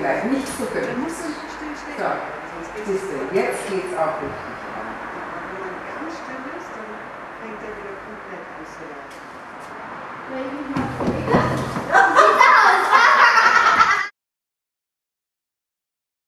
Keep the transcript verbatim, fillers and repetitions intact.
gleich, nicht zucken. Dann musst du so still stehen. So, siehst du, jetzt geht's auch richtig. Wenn man ganz still ist, dann fängt er wieder komplett an zu laufen.